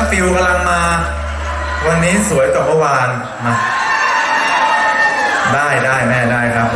ฟิลกำลังมาวันนี้สวยกว่าเมื่อวานมาได้แม่ได้ครับ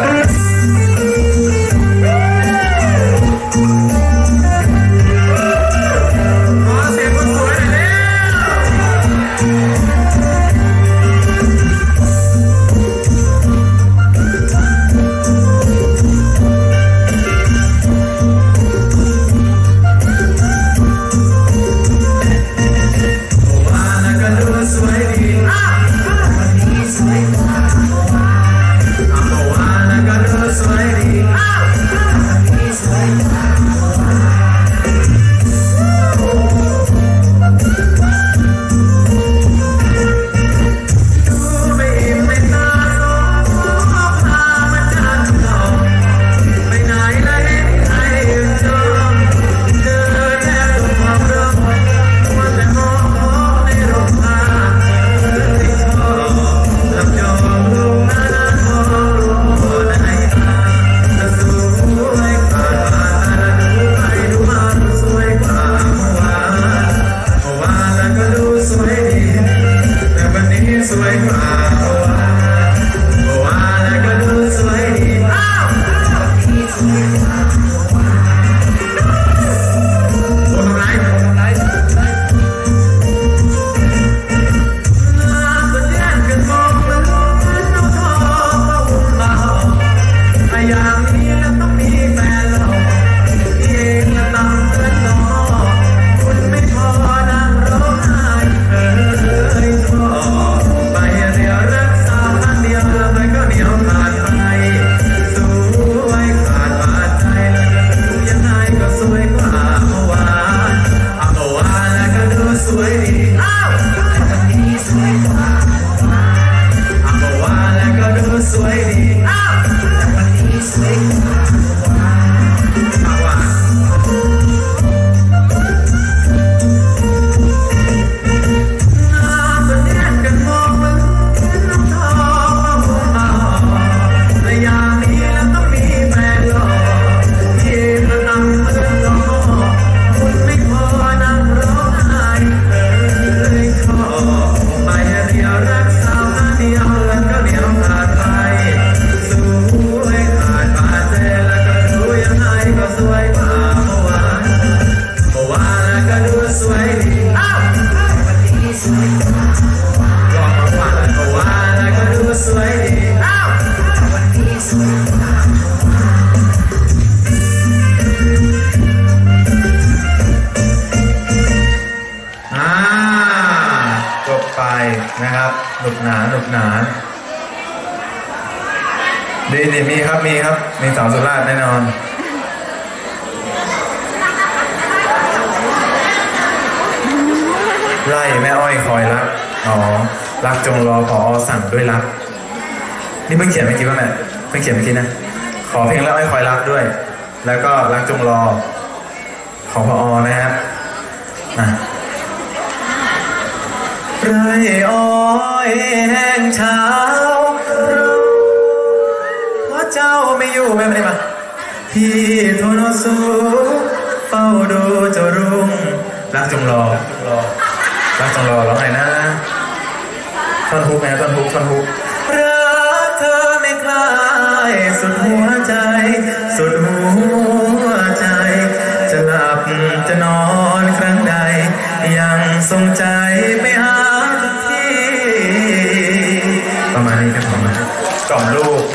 นะครับหนุกหนาดีนี่มีครับมีสาวสุราษฎร์แน่นอนไล่แม่อ้อยคอยรักรักจงรอผอสั่งด้วยรักนี่เพิ่งเขียนเมื่อกี้ป่ะแม่เพิ่งเขียนเมื่อกี้นะขอเพลงแล้วอ้อยคอยรักด้วยแล้วก็รักจงรอของผอนะฮะไรอ้อยแห้งเช้าเพราะเจ้าไม่อยู่ไม่ได้มาพี่โทโนสุเฝ้าดูเจ้ารุ่งรักจงรอรักจงรอร้องไงนะท่อนฮุกไงท่อนฮุกรักเธอไม่คลายสุดหัวใจจะหลับจะนอนครั้งใดยังทรงใจไปหาที่ประมาณนี้ครับประมาณกล่อมลูก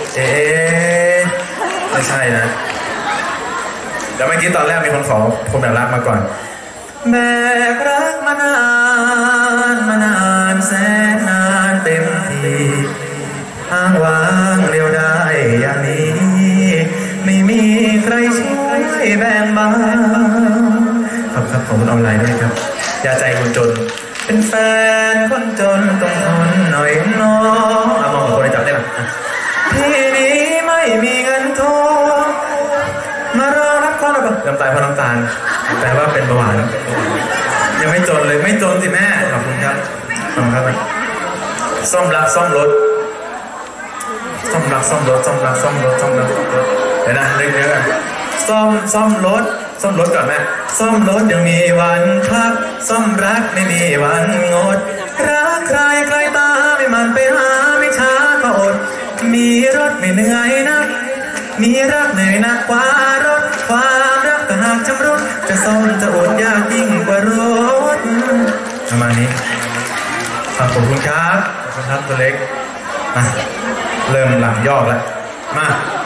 ไม่ใช่นะเดี๋ยวเมื่อกี้ตอนแรกมีคนขอผมแบบรักมาก่อนแบกรักมานานแสนนานเต็มทีอ้างว้างเดียวได้อย่างนี้ไม่มีใครช่วยแบ่งเบาครับผมออนไลน์ด้วยครับยาใจคนจนเป็นแฟนคนจนต้องทนหน่อยน้องมองคนในจับได้ไหมที่นี้ไม่มีเงินทองมารอรับความรักน้ำตาเพราะน้ำตาลแต่ว่าเป็นเบาหวานยังไม่จนเลยไม่จนสิแม่ขอบคุณครับขอบคุณครับซ่อมรักซ่อมรถเดี๋ยวนะเรื่อยๆซ่อมรถก่อนแม่ซ่อมรถยังมีวันพักซ่อมรักไม่มีวันงดรักใครใครตาไม่มันไปหาไม่ช้าก็อดมีรถไม่เหนื่อยนะมีรักเหนื่อยหนักกว่ารถความรักแต่หากชำรุดจะซ่อมจะอดยากยิ่งกว่ารถประมาณนี้ขอบคุณครับขอบคุณครับตัวเล็กมาเริ่มหลังยอกแล้วมา